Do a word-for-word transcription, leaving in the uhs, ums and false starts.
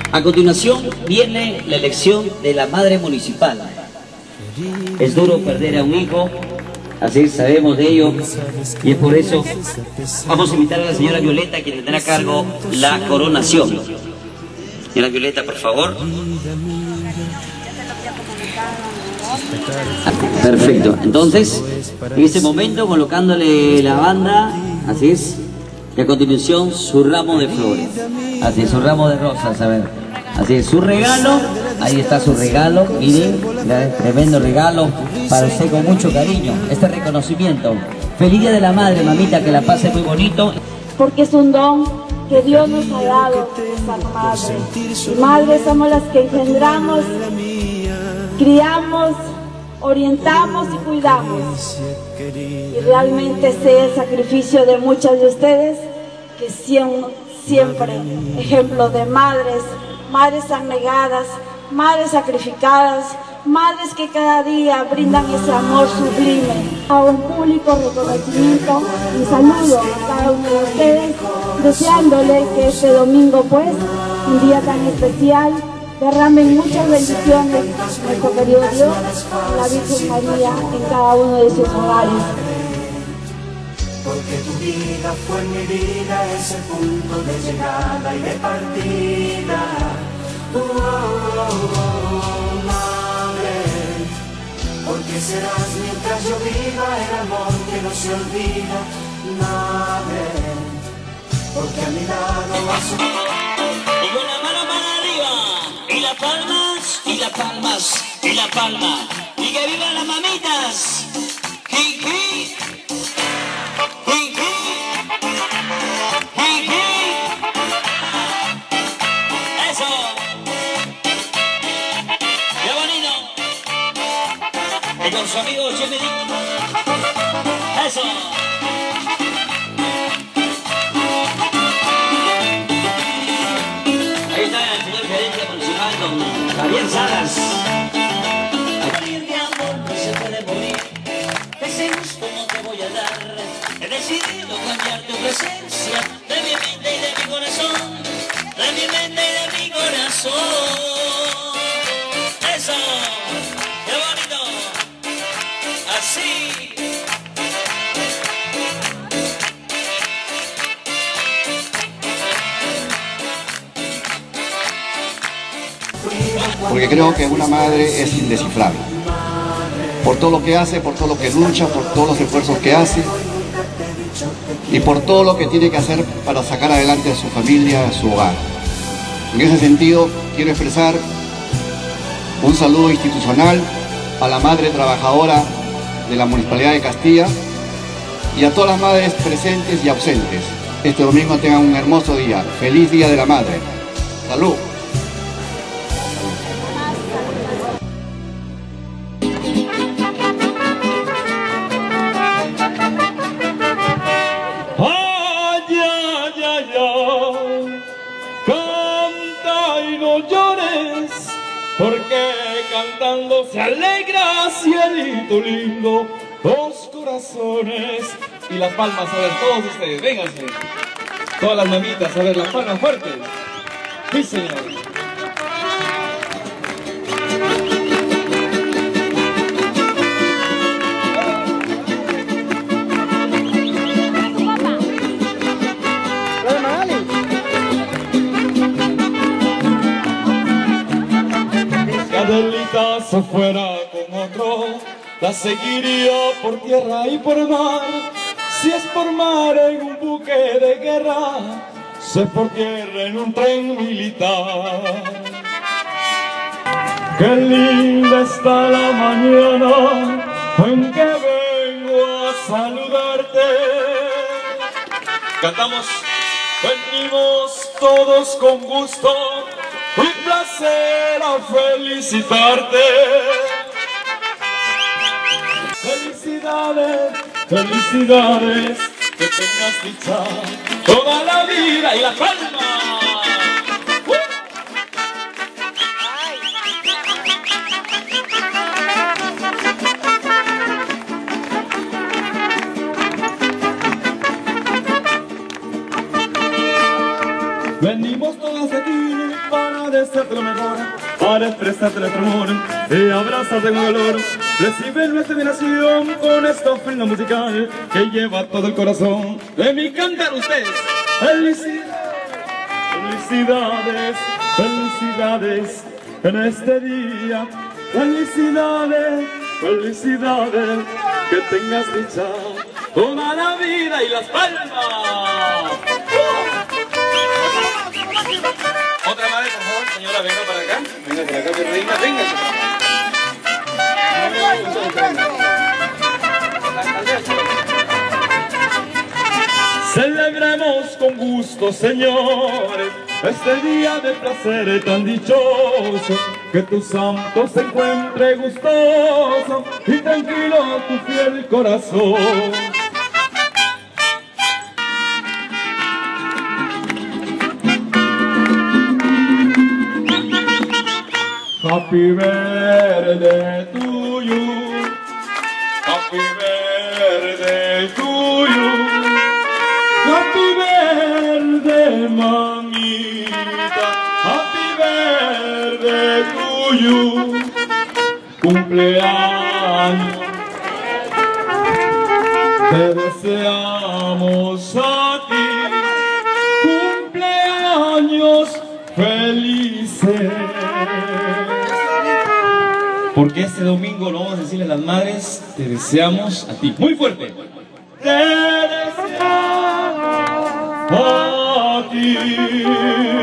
A continuación viene la elección de la madre municipal. Es duro perder a un hijo, así sabemos de ello, y es por eso vamos a invitar a la señora Violeta, quien tendrá a cargo la coronación. Señora Violeta, por favor. Perfecto, entonces en este momento colocándole la banda, así es, y a continuación su ramo de flores, así es, su ramo de rosas, a ver, así es, su regalo, ahí está su regalo, miren, tremendo regalo para usted con mucho cariño, este reconocimiento. Feliz Día de la Madre, mamita, que la pase muy bonito. Porque es un don que Dios nos ha dado, nuestra madre. Y madres somos las que engendramos, criamos, orientamos y cuidamos. Y realmente sé el sacrificio de muchas de ustedes, que siempre, siempre ejemplo de madres, madres abnegadas, madres sacrificadas, madres que cada día brindan ese amor sublime. A un público reconocimiento y saludo a cada uno de ustedes, deseándole que este domingo, pues, un día tan especial, derramen muchas bendiciones nuestro querido Dios, la Virgen María, en cada uno de sus hogares. Porque tu vida fue mi vida, ese punto de llegada y de partida. Oh, oh, oh, madre, porque serás mientras yo viva el amor que no se olvida. Madre, porque a mi lado vas a... Y con la mano para arriba, y las palmas, y las palmas, y la palma, y que vivan las mamitas. Jiji, jiji, jiji. Eso. Qué bonito. Y con su amigo Chemedi. Eso. Ahí está el señor gerente municipal, don Javier Salas. Morir de amor no se puede morir, ese gusto no te voy a dar. He decidido cambiar tu presencia de mi mente y de mi corazón, de mi mente y de mi corazón. Eso, qué bonito, así. Porque creo que una madre es indescifrable, por todo lo que hace, por todo lo que lucha, por todos los esfuerzos que hace y por todo lo que tiene que hacer para sacar adelante a su familia, a su hogar. En ese sentido, quiero expresar un saludo institucional a la madre trabajadora de la Municipalidad de Castilla y a todas las madres presentes y ausentes. Este domingo tengan un hermoso día. Feliz Día de la Madre. ¡Salud! Porque cantando se alegra, cielito lindo, los corazones. Y las palmas, a ver, todos ustedes, vénganse. Todas las mamitas, a ver, las palmas fuertes. Sí, señor. Adelita se fuera con otro, la seguiría por tierra y por mar. Si es por mar en un buque de guerra, si es por tierra en un tren militar. Qué linda está la mañana en que vengo a saludarte. Cantamos, venimos todos con gusto y placer a felicitarte. Felicidades, felicidades, que tengas dicha toda la vida. Y la palma. ¡Uh! Venimos todas aquí para desearte lo mejor, para expresarte nuestro amor y abrazarte con dolor. Recibe nuestra admiración con esta ofrenda musical que lleva todo el corazón de mi cantar ustedes. Felicidades, felicidades, felicidades en este día. Felicidades, felicidades, que tengas dicha toda la vida y las palmas. Otra madre, por favor, señora, venga para acá. Venga para acá, mi reina, venga. Celebremos con gusto, señores, este día de placer tan dichoso, que tu santo se encuentre gustoso y tranquilo tu fiel corazón. Happy birthday to you, happy birthday to you, happy birthday mamita, happy birthday to you, cumpleaños, te deseamos a ti, cumpleaños felices. Porque este domingo lo vamos a decirle a las madres, te deseamos a ti. Muy fuerte. Te deseamos a ti.